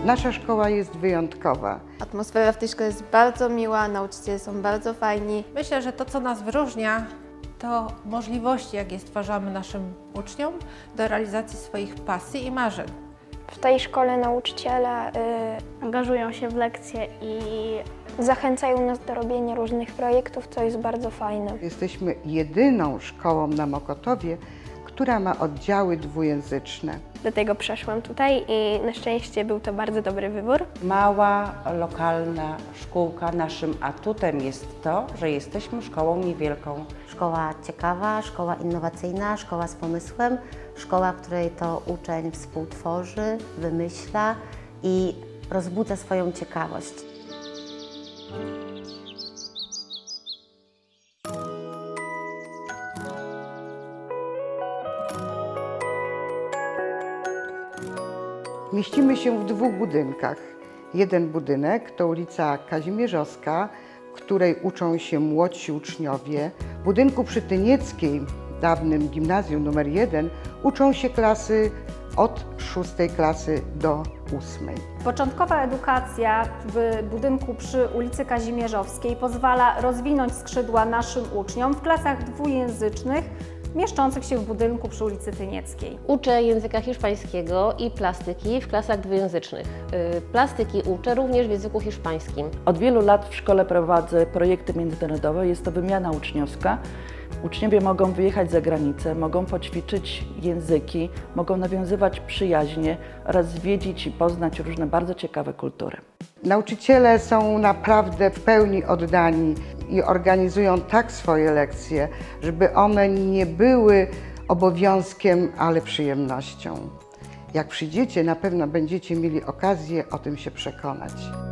Nasza szkoła jest wyjątkowa. Atmosfera w tej szkole jest bardzo miła, nauczyciele są bardzo fajni. Myślę, że to, co nas wyróżnia, to możliwości, jakie stwarzamy naszym uczniom do realizacji swoich pasji i marzeń. W tej szkole nauczyciele angażują się w lekcje i zachęcają nas do robienia różnych projektów, co jest bardzo fajne. Jesteśmy jedyną szkołą na Mokotowie, która ma oddziały dwujęzyczne. Dlatego przeszłam tutaj i na szczęście był to bardzo dobry wybór. Mała, lokalna szkółka. Naszym atutem jest to, że jesteśmy szkołą niewielką. Szkoła ciekawa, szkoła innowacyjna, szkoła z pomysłem, szkoła, w której to uczeń współtworzy, wymyśla i rozbudza swoją ciekawość. Mieścimy się w dwóch budynkach. Jeden budynek to ulica Kazimierzowska, w której uczą się młodsi uczniowie. W budynku przy Tynieckiej, dawnym gimnazjum nr 1, uczą się klasy od 6 klasy do 8. Początkowa edukacja w budynku przy ulicy Kazimierzowskiej pozwala rozwinąć skrzydła naszym uczniom w klasach dwujęzycznych mieszczących się w budynku przy ulicy Tynieckiej. Uczę języka hiszpańskiego i plastyki w klasach dwujęzycznych. Plastyki uczę również w języku hiszpańskim. Od wielu lat w szkole prowadzę projekty międzynarodowe, jest to wymiana uczniowska. Uczniowie mogą wyjechać za granicę, mogą poćwiczyć języki, mogą nawiązywać przyjaźnie oraz zwiedzić i poznać różne bardzo ciekawe kultury. Nauczyciele są naprawdę w pełni oddani i organizują tak swoje lekcje, żeby one nie były obowiązkiem, ale przyjemnością. Jak przyjdziecie, na pewno będziecie mieli okazję o tym się przekonać.